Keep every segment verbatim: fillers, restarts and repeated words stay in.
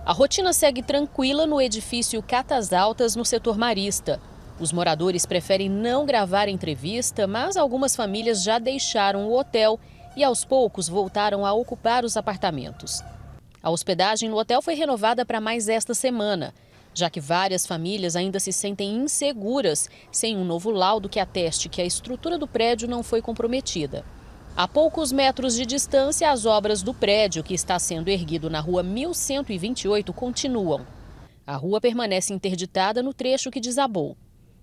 A rotina segue tranquila no edifício Catas Altas, no setor marista. Os moradores preferem não gravar entrevista, mas algumas famílias já deixaram o hotel e aos poucos voltaram a ocupar os apartamentos. A hospedagem no hotel foi renovada para mais esta semana, já que várias famílias ainda se sentem inseguras sem um novo laudo que ateste que a estrutura do prédio não foi comprometida. A poucos metros de distância, as obras do prédio que está sendo erguido na rua mil cento e vinte e oito continuam. A rua permanece interditada no trecho que desabou.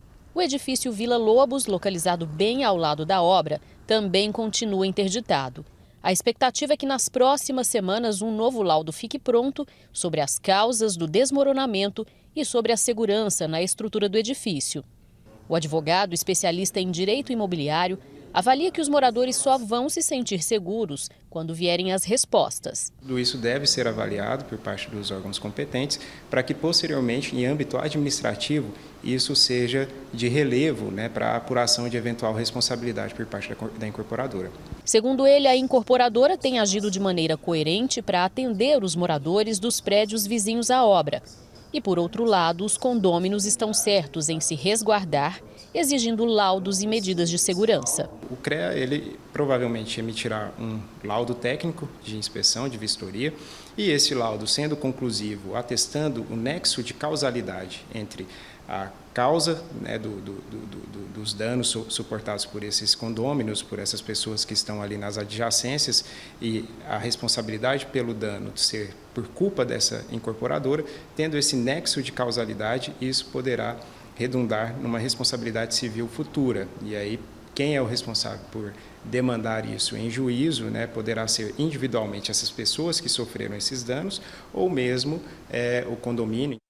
O edifício Vila Lobos, localizado bem ao lado da obra, também continua interditado. A expectativa é que nas próximas semanas um novo laudo fique pronto sobre as causas do desmoronamento e sobre a segurança na estrutura do edifício. O advogado especialista em direito imobiliário avalia que os moradores só vão se sentir seguros quando vierem as respostas. Tudo isso deve ser avaliado por parte dos órgãos competentes para que posteriormente, em âmbito administrativo, isso seja de relevo, né, para a apuração de eventual responsabilidade por parte da incorporadora. Segundo ele, a incorporadora tem agido de maneira coerente para atender os moradores dos prédios vizinhos à obra. E, por outro lado, os condôminos estão certos em se resguardar, exigindo laudos e medidas de segurança. O CREA, ele provavelmente emitirá um laudo técnico de inspeção, de vistoria, e esse laudo, sendo conclusivo, atestando o nexo de causalidade entre a causa, né, do, do, do, do, dos danos suportados por esses condôminos, por essas pessoas que estão ali nas adjacências, e a responsabilidade pelo dano de ser por culpa dessa incorporadora, tendo esse nexo de causalidade, isso poderá redundar numa responsabilidade civil futura. E aí, quem é o responsável por demandar isso em juízo, né, poderá ser individualmente essas pessoas que sofreram esses danos, ou mesmo é, o condomínio.